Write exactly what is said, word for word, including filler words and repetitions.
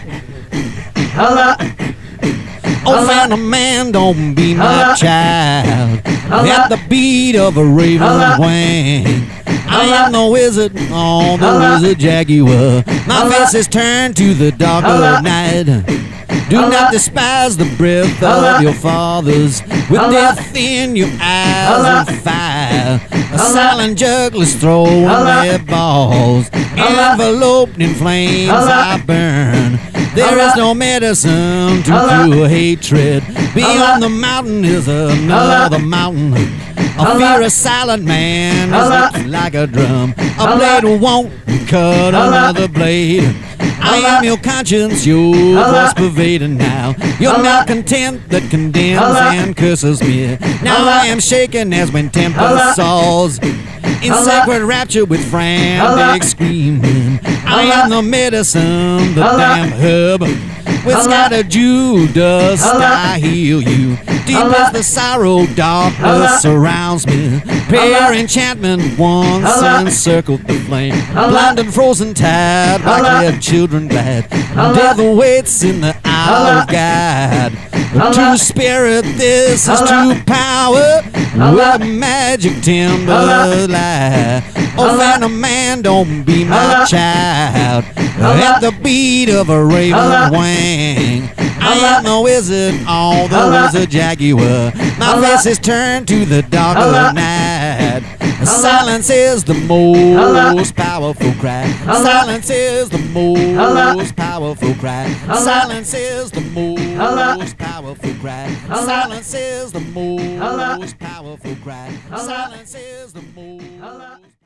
Oh, phantom man, don't be my child. At the beat of a raven's wing, I am the wizard on the wizard jaguar. My face is turned to the dark of night. Do not despise the breath of your fathers, with death in your eyes and fire. A silent juggler's throwing their balls, enveloped in flames I burn. There is no medicine to cure hatred. Beyond the mountain is another mountain. I fear a silent man is like a drum. A blade won't cut another blade. I am your conscience, your voice pervading now. Your malcontent that condemns and curses me. Now I am shaken as when tempest soars, in sacred rapture with frantic screaming. I am the medicine, the damn herb. With scattered dew dust I heal you. Deep as the sorrow, darkness surrounds me. Prayer enchantment once encircled the flame. Blind and frozen tired, like their children glad. Death awaits in the hour of God. The true spirit, this is true power. With magic timber lie. Oh, phantom man, don't be my child. At the beat of a raven's wing, I am the wizard on the wizard jaguar. My face is turned to the dark of night. Silence is the most powerful cry. Silence is the most powerful cry. Silence is the most powerful cry. Silence is the most powerful cry. Silence is the most